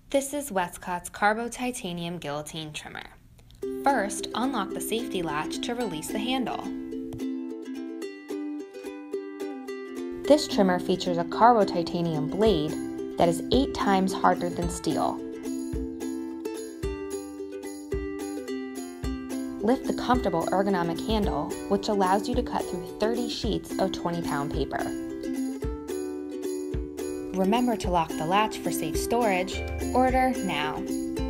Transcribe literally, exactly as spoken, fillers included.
This is Westcott's CarboTitanium Guillotine trimmer. First, unlock the safety latch to release the handle. This trimmer features a CarboTitanium blade that is eight times harder than steel. Lift the comfortable ergonomic handle, which allows you to cut through thirty sheets of twenty pound paper. Remember to lock the latch for safe storage. Order now.